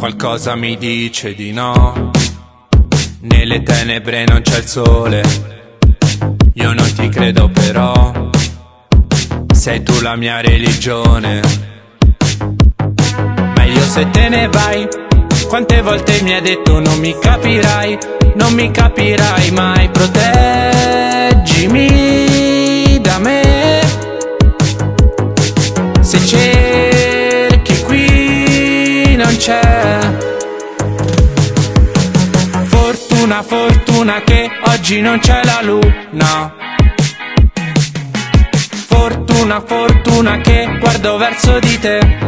Qualcosa mi dice di no. Nelle tenebre non c'è il sole. Io non ti credo però. Sei tu la mia religione. Meglio se te ne vai. Quante volte mi hai detto non mi capirai, non mi capirai mai. Proteggimi da me. Se cerchi qui non c'è. Fortuna, fortuna che oggi non c'è la luna. Fortuna, fortuna che guardo verso di te.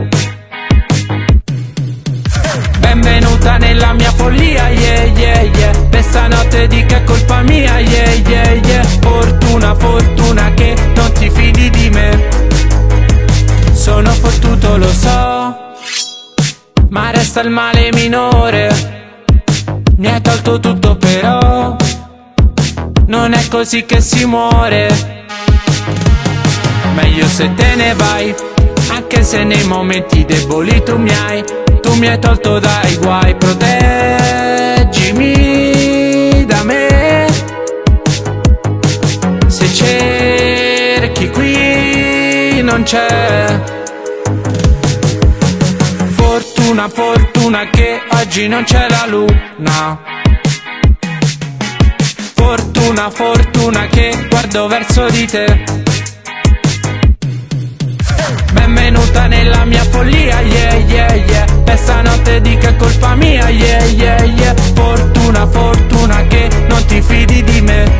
Benvenuta nella mia follia, yeah, yeah, yeah. Per stanotte di che è colpa mia, yeah, yeah, yeah. Fortuna, fortuna che non ti fidi di me. Sono fottuto, lo so, ma resta il male minore. Mi hai tolto tutto però non è così che si muore. Meglio se te ne vai, anche se nei momenti deboli tu mi hai tolto dai guai. Proteggimi da me. Se cerchi qui non c'è. Fortuna, fortuna che oggi non c'è la luna. Fortuna, fortuna che guardo verso di te. Benvenuta nella mia follia, yeah, yeah, yeah. Per stanotte di che è colpa mia, yeah, yeah, yeah. Fortuna, fortuna che non ti fidi di me.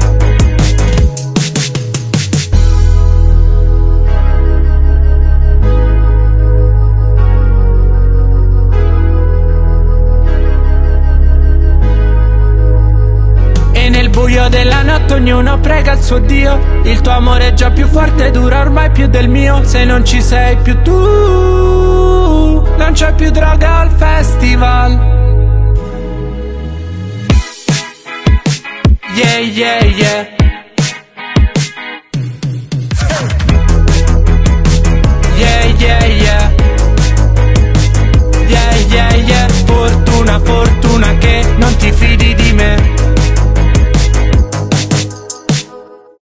Buio della notte ognuno prega il suo Dio. Il tuo amore è già più forte, dura ormai più del mio. Se non ci sei più tu, non c'è più droga al festival. Yeah, yeah, yeah.